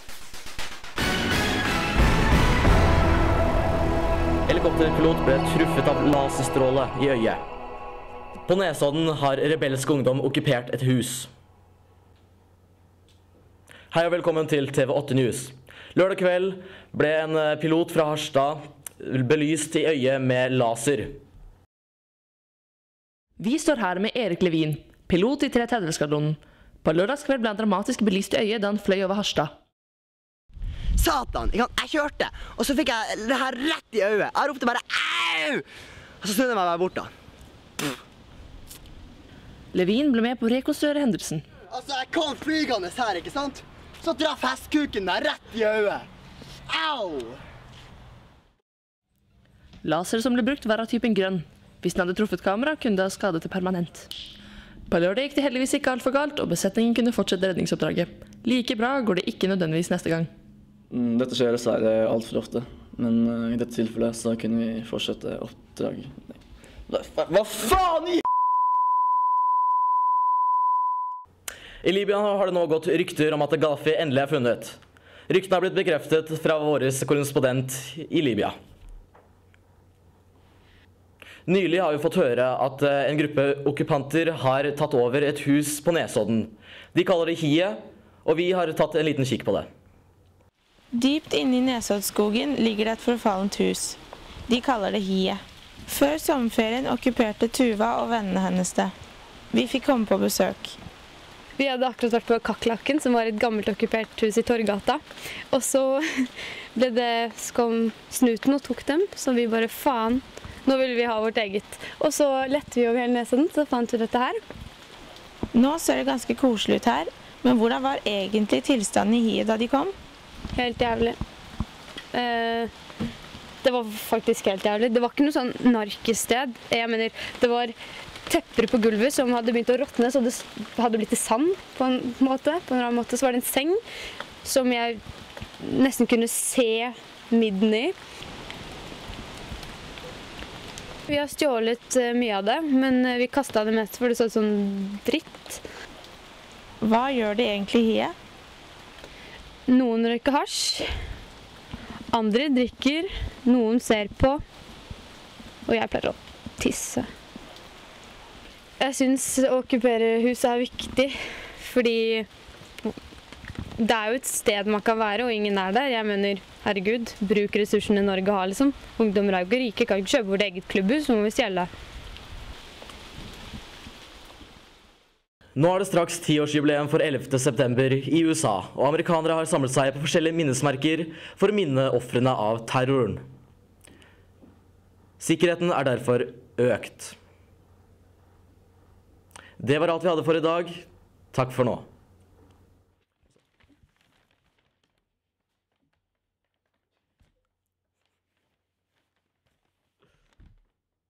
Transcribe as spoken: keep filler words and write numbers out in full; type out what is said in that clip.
Helikopterpilot ble truffet av laserstråle i øyet. På Nesodden har rebelsk ungdom okkupert et hus. Hei og velkommen til T V åtte News. Lørdag kveld ble en pilot fra Harstad belyst i øyet med laser. Vi står her med Erik Levin, pilot i tre tretti-skvadronen. På lørdagskveld ble han dramatisk belyst i øyet da han fløy over Harstad. Satan, jeg, jeg kjørte, og så fikk jeg det her rett i øyet. Jeg ropte bare au! Og så snudde jeg meg bare bort da. Levin ble med på å rekonstruere hendelsen. Altså, jeg kom flygende her, ikke sant? Så traff hestkuken meg rett i øyet. Au! Laser som ble brukt var av typen grønn. Hvis den hadde truffet kamera, kunne det ha skadet det permanent. På lørdag gikk det heldigvis ikke alt for galt, og besetningen kunne fortsette redningsoppdraget. Like bra går det ikke nødvendigvis neste gang. Dette skjer dessverre alt for ofte, men i dette tilfellet så kunne vi fortsette oppdrag. Hva faen i? I Libya har det nå gått rykter om at Gaddafi endelig er funnet. Ryktene har blitt bekreftet fra vår korrespondent i Libya. Nylig har vi fått høre at en gruppe okkupanter har tatt over et hus på Nesodden. De kaller det Hie, og vi har tatt en liten kikk på det. Dypt inne i Nesoddskogen ligger det et forfallent hus. De kaller det Hie. Før sommerferien okkuperte Tuva og vennene hennes det. Vi fikk komme på besøk. Vi hadde akkurat vært på Kakerlakken, som var et gammelt okkupert hus i Torgata. Og så ble det skom snuten og tok dem, så vi bare faen, nå vil vi ha vårt eget. Og så lette vi over hele Nesodden, så fant vi dette her. Nå ser det ganske koselig ut her, men hvordan var egentlig tilstanden i Hie da de kom? Helt jævlig. Eh, det var faktisk helt jævlig. Det var ikke noe sånn narkested. Jeg mener, det var tepper på gulvet som hadde begynt å råtne, så det hadde blitt til sand på en måte. På en annen måte så var det en seng som jeg nesten kunne se midden i. Vi har stjålet mye av det, men vi kastet det mest for det så sånn dritt. Hva gjør det egentlig i Hie? Noen røyker hasj, andre drikker, noen ser på, og jeg pleier å tisse. Jeg synes å okkupere huset er viktig, fordi det er jo et sted man kan være, og ingen er der. Jeg mener, herregud, bruk ressursene Norge har, liksom. Ungdommer er jo ikke rike, kan ikke kjøpe vårt eget klubbhus, så må vi stjele. Nå er det straks tiårsjubileum for ellevte september i U S A, og amerikanere har samlet seg på forskjellige minnesmerker for å minne ofrene av terroren. Sikkerheten er derfor økt. Det var alt vi hadde for i dag. Takk for nå.